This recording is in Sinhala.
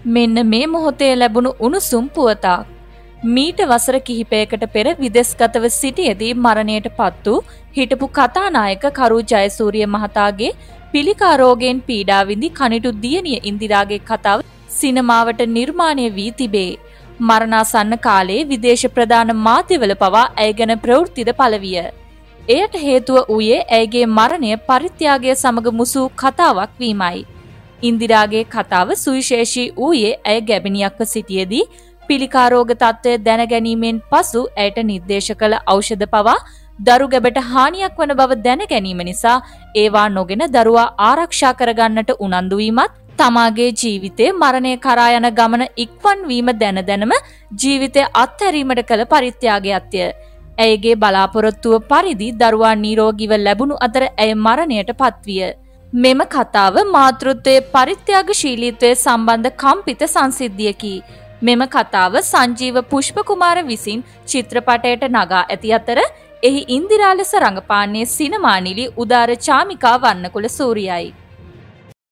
මෙන්න මේ මොහොතේ ලැබුණු උණුසුම් පුවතක්. මීට වසර කිහිපයකට පෙර විදේශගතව සිටියේදී මරණයට පත් වූ හිටපු කතානායක කරු ජයසූරිය මහතාගේ පිළිකා රෝගයෙන් පීඩා විඳි කනිටු දියණිය ඉන්දිරාගේ කතාව සිනමාවට නිර්මාණය වී තිබේ. මරණාසන්න කාලයේ විදේශ ප්‍රධාන මාධ්‍යවල පවා ඇය ගැන ප්‍රවෘත්තිද පළවිය. එයට හේතුව වූයේ ඇයගේ මරණය පරිත්‍යාගය සමග මුසු කතාවක් වීමයි. ඉන්දිරාගේ කතාව සුවිශේෂී වූයේ ඇය ගැබිනියක්ව සිටියේදී පිළිකා රෝග තත්ත්වය දැන ගැනීමෙන් පසු ඇයට නිර්දේශ කළ ඖෂධ පවා දරු ගැබට හානියක් වන බව දැන ගැනීම නිසා ඒවා නොගෙන දරුවා ආරක්ෂා කරගන්නට උනන්දු වීමත් තමාගේ ජීවිතයේ මරණය කරා යන ගමන ඉක්මන් වීම දැන දැනම ජීවිතය අත්හැරීමට කළ පරිත්‍යාගයත්ය. ඇයගේ බලාපොරොත්තුව පරිදි දරුවා නිරෝගීව ලැබුණු අතර ඇය මරණයට පත්විය. මෙම කතාව මාතෘත්වයේ පරිත්‍යාගශීලීත්වයේ සම්බන්ධ කම්පිත සංසිද්ධියකි. මෙම කතාව සංජීව පුෂ්පකුමාර විසින් චිත්‍රපටයට නගා ඇති අතර එහි ඉන්දිරා ලෙස රඟපාන්නේ සිනමා නිලි උදාර චාමිකා වන්නකුල සූරියයි.